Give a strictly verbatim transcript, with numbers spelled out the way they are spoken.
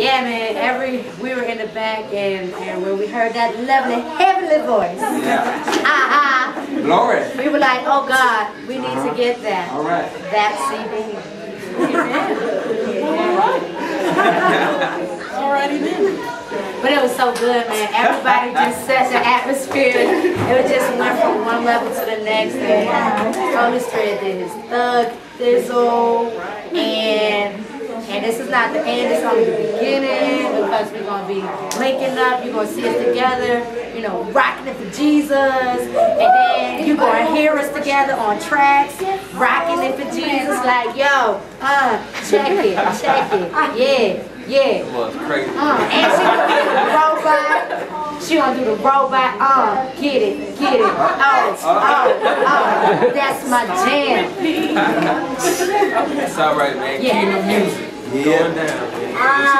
Yeah, man. Every we were in the back, and and when we heard that lovely heavenly voice, Yeah. aha, Glory. we were like, oh God, we need Uh-huh. to get that. All right. That C D. Amen. Alrighty then. But it was so good, man. Everybody just set the atmosphere. It just went from one level to the next. And Holy Spirit did his thug thizzle. And and this is not the end, it's only the beginning, because we're going to be linking up. You're going to see us together, you know, rocking it for Jesus. And then you're going to hear us together on tracks, rocking it for Jesus. Like, yo, uh, check it, check it. Yeah. Yeah. It was crazy. Uh, and she gonna do the robot. She gonna do the robot. Uh, get it, get it. Oh, oh, oh. That's my jam. It's all right, man. Yeah. Kingdom music. Yeah. Going down, man.